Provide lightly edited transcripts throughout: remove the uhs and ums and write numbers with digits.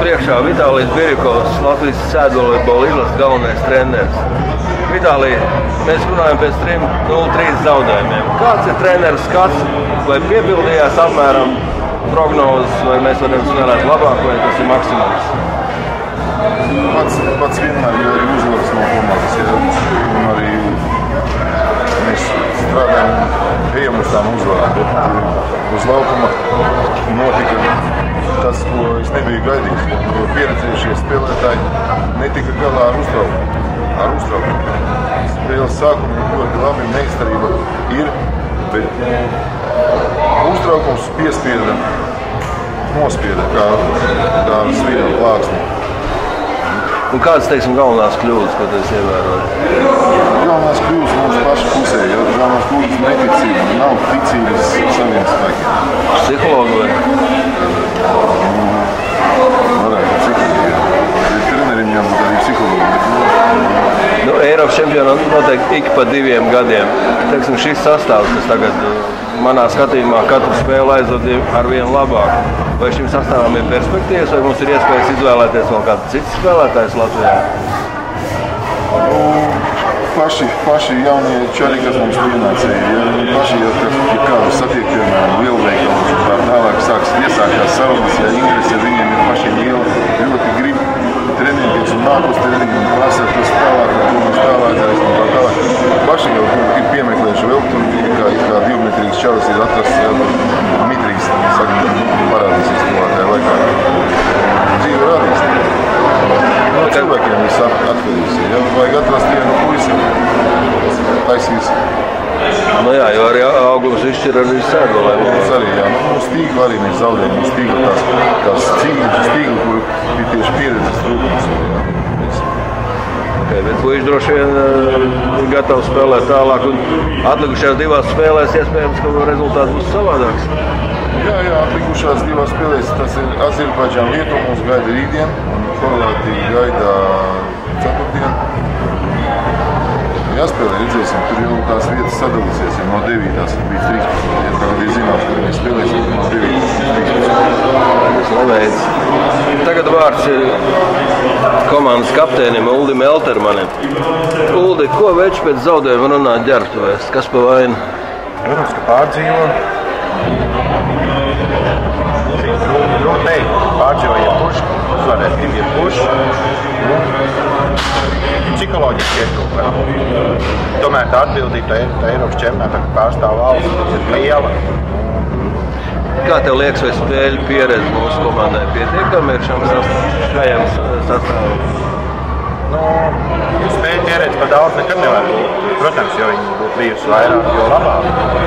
iekšā Vitālijs Birjukovs, Latvijas sēdvolejbola izlases galvenais treneris. Vitālij, mēs runājam pēc 0-3 zaudējumiem. Kāds ir treneris skats, vai piepildījās apmēram prognozes, vai mēs varam spēlēt labāk, vai tas ir maksimums? Pats vienmēr ir arī uzvaras no komandas, ja? Un arī mēs strādājam, ejam uz tām uzvarām, bet uz laukuma notika tas, ko es nebiju gaidījis. Pieredzējušie spēlētāji netika galā ar uztraukumu. Spēles sākumā ļoti labi, meistarība ir, bet uztraukums nospieda kā svīra plāksni. Un kādas, teiksim, galvenās kļūdas, ko tu esi ievērojis? Galvenās kļūdas mūsu pašu pusē, jo galvenās kļūdas neticība, nav ticības saviem spēkiem. Psihologi vai? Varētu psihologi, jā. Trenerim jābūt arī psihologi. Eiropas čempionāts noteikti ik pa 2 gadiem. Teiksim, šis sastāvs, kas tagad manā skatījumā katru spēli aizved ar vienu labāku. Vai šim sastāvam ir perspektīvas, vai mums ir iespējas izvēlēties vēl kādu citu spēlētājs Latvijā? Paši jaunie čari, kas mums pienācēja, paši jau kādu satiek, piemēram, lielveikalus un tā tālāk iesākās sarunas, ja interese viņiem ir pašiem liela, ļoti grib trenēties un nāk uz treniņu un prasa tas tālāk, un tālākais un tā tālāk. Paši jau ir piemeklējuši vēl, tur kā 2-metrīgs čalis ir atrasts, mitrīgs, parādīsies tuvākajā laikā. Dzīve rādīs. No cilvēkiem viss atkarīgs. Ja vajag atrast vienu puisi, taisīs. Nu jā, jo arī augums izšķir arī sēdolē. Mums arī, jā. Mums stīgla arī mēs zaudējam. Mums stīgla tās stīgla, kur bija tieši pieredzes trūkums. Okay, bet puiši droši vien ir gatavi spēlēt tālāk. Un atlikušajās 2 spēlēs iespējams, ka rezultāts būs savādāks. Jā, atlikušās 2 spēlēs. Tas ir Azerbaidžāna Lietuva mums gaida rītdien. Un Horvātija gaida ceturtdien. Jāspēlē, redzēsim, tur jau tās vietas sadalīsies, ja no 9. līdz 13. Ja tagad ir zināms, kur mēs spēlēsim no 9. līdz 13. Tagad vārds ir komandas kapteinim Uldim Eltermanim. Uldi, ko večs pēc zaudējuma runā ģērbtuvēs? Kas pa vainu? Protams, ka pārdzīvo. Grūti teikt, pārdzīvo jebkurš, uzvarēt grib jebkurš. Psiholoģiski ietrūkā. Tomēr tā atbildība Eiropas čempionātā, ka pārstāv valsts, ir liela. Kā tev liekas, vai spēļu pieredze mūsu komandai pietiekami ir šajam sastāvam? Spēļu pieredze par daudz nekad nevar būt. Protams, jo viņi būtu bijusi vairāk, jo labāk.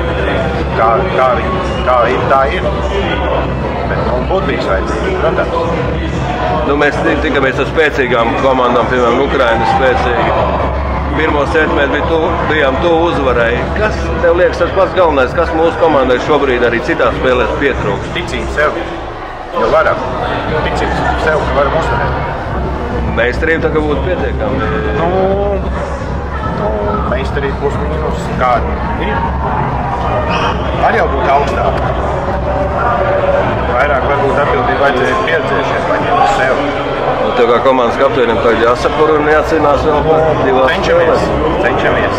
Kā ir, tā ir. Bet būtu bijis vajadzīgi, protams. Mēs tikamies ar spēcīgām komandām, piemēram, Ukraina spēcīgi. Pirmo setmēti bijām tuvu uzvarai. Kas tev liekas tas pats galvenais, kas mūsu komandai šobrīd arī citās spēlēs pietrūkst? Ticība sev, jo varam. Ticība sev, ka varam uzvarēt. Meistarība tagad būtu pietiekami. Meistarība plus mīnus kāda ir. Var jau būt augstāk. Vairāk varbūt atbildība vajadzēja pieredzējušiem paņemt uz sev. Tev kā komandas kapteinim tagad jāsapur un jācīnās vēl par 2 spēlēs. Cenšamies.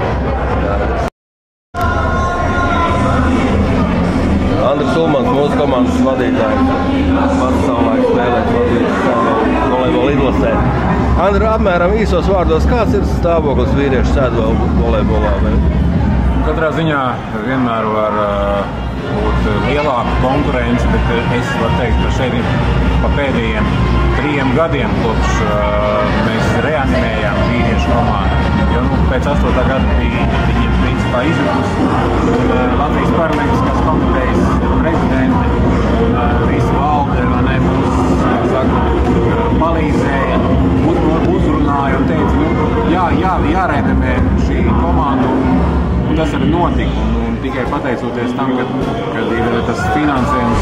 Andris Ulmans, mūsu komandas vadītājs. Pats savulaik spēlēt volejbola izlasē. Andri, apmēram īsos vārdos, kāds ir stāvoklis vīriešu sēdvolejbolā? Katrā ziņā vienmēr var būt lielāka konkurence, bet es varu teikt, ka šeit ir pa pēdējiem 3 gadiem, kopš mēs reanimējām vīriešu komandu. Jo pēc 8. gada bija viņiem principā izjukus Latvijas Paralimpiskās komitejas prezidenti un visi valde mums palīdzēja, uzrunāja un teica, jāreanimē šī komanda. Un tas arī notika, un tikai pateicoties tam, kad ir tas finansējums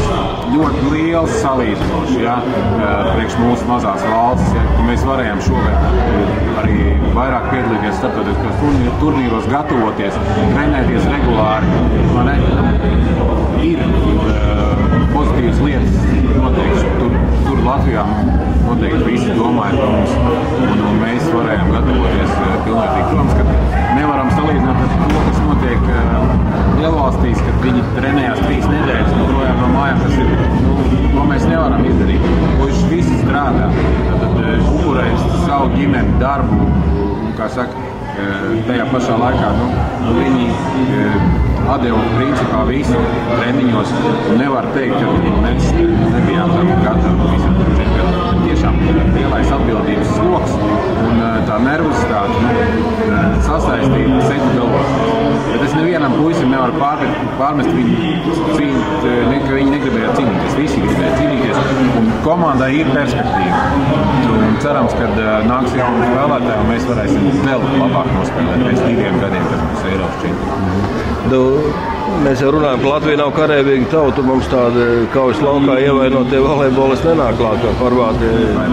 ļoti liels salīdzinoši, ja, priekš mūsu mazās valsts. Ja, mēs varējām šogad arī vairāk piedalīties starptautiskos turnīros, gatavoties, trenēties regulāri. Ir pozitīvas lietas noteikti. Tur Latvijā noteikti visi domāja par mums, un mēs varējām gatavoties pilnvērtīgi. Protams, ka nevaram salīdzināt ar to, kas notiek lielvalstīs, kad viņi trenējās 3 nedēļas un projām no mājām. Tas ir, to mēs nevaram izdarīt. Puiši visi strādā, tad upurēs savu ģimeni, darbu, un, kā saka, tajā pašā laikā viņi atdeva principā visu treniņos. Nevar teikt, ka mēs nebijām tam gatavi visam čempionātam. Tiešām lielais atbildības sloks un tā nervozitāte sasaistīta sēdu galvos. Bet es nevienam puisim nevaru pārmest viņu, ka viņi negribēja cīnīties. Visi gribēja cīnīties, un komandai ir perspektīva. Un cerams, ka nāks jauni spēlētāji, un mēs varēsim vēl labāk nospēlēt pēc 2 gadiem, kas būs Eiropas čempions. Mēs jau runājam, ka Latvija nav karēvīga tauta. Mums tāda kaujas laukā ievainotie volejbolisti nenāk klāt, kā Horvātija.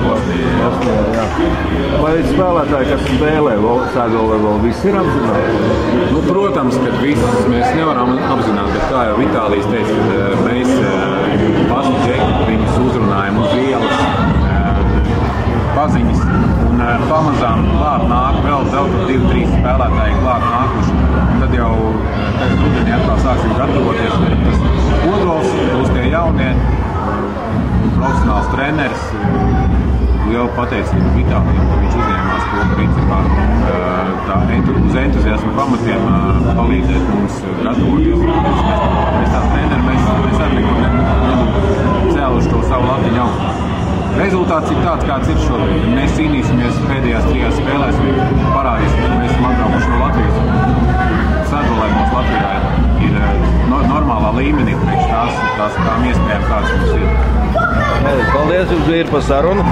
Vai spēlētāji, kas spēlē sēdvolejbolu, visi ir apzināti? Protams, ka visus mēs nevaram apzināt, bet kā jau Vitālijs teica, ka mēs paši džekti viņus uzrunājam uz ielas, paziņas, un pamazām klāt nāk vēl 2-3 spēlētāji klāt nākuši. Tad jau tagad rudenī atkal sāksim gatavoties. Tas kodols, būs tie jaunie, profesionāls treneris. Liela pateicība Vitālijam, ka viņš uzņēmās to principā uz entuziasmu pamatiem palīdzēt mums gatavoties. Mēs tās treneri, mēs arī nebūtu cēluši to savu latiņu augstu. Rezultāts ir tāds, kāds ir šobrīd. Mēs cīnīsimies pēdējās 3 spēlēs un parādīsim, ka mēs esam atbraukuši no Latvijas. Sēdvolejbols Latvijā ir normālā līmenī priekš tām iespējām, kādas mums ir. Paldies jums, Vīri, par sarunu.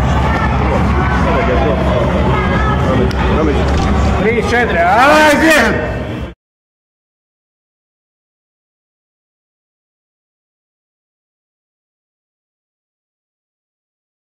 3-4.